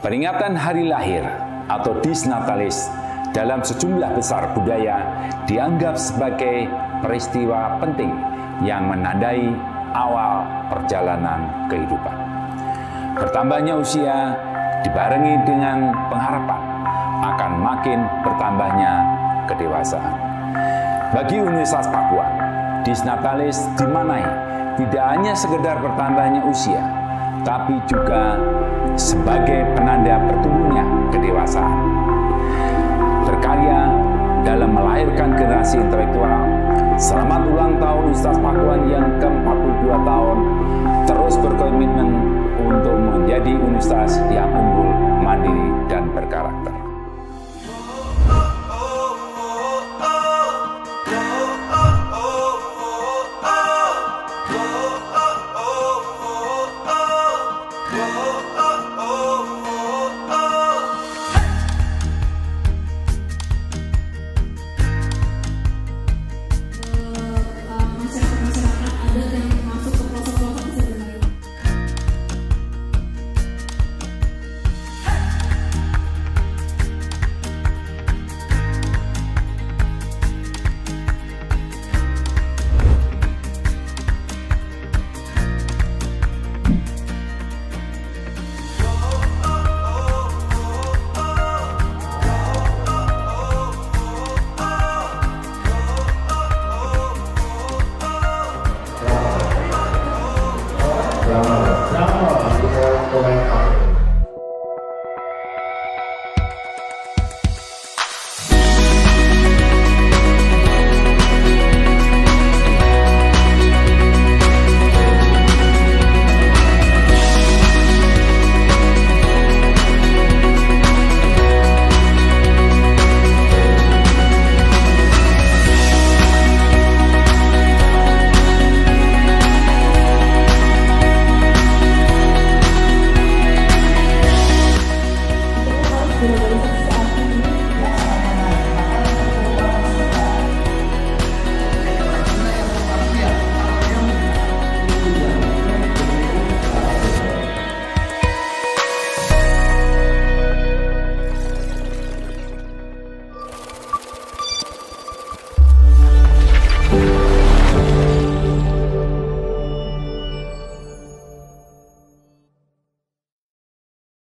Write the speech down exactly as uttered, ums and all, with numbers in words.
Peringatan hari lahir atau Dies Natalis dalam sejumlah besar budaya dianggap sebagai peristiwa penting yang menandai awal perjalanan kehidupan. Bertambahnya usia dibarengi dengan pengharapan akan makin bertambahnya kedewasaan. Bagi Universitas Pakuan, Dies Natalis dimaknai tidak hanya sekedar bertambahnya usia, tapi juga sebagai penanda bertumbuhnya kedewasaan. Berkarya dalam melahirkan generasi intelektual, selamat ulang tahun Universitas Pakuan yang ke empat puluh dua tahun, terus berkomitmen untuk menjadi universitas yang unggul, mandiri, dan berkarakter. Selamat